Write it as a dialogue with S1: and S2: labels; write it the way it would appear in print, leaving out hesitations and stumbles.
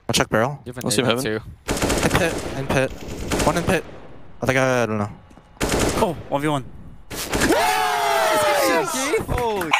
S1: I'll check barrel.
S2: We'll see him heaven.
S3: Too.
S1: In pit. One in pit. I think I don't know.
S4: Oh, 1v1.
S3: Holy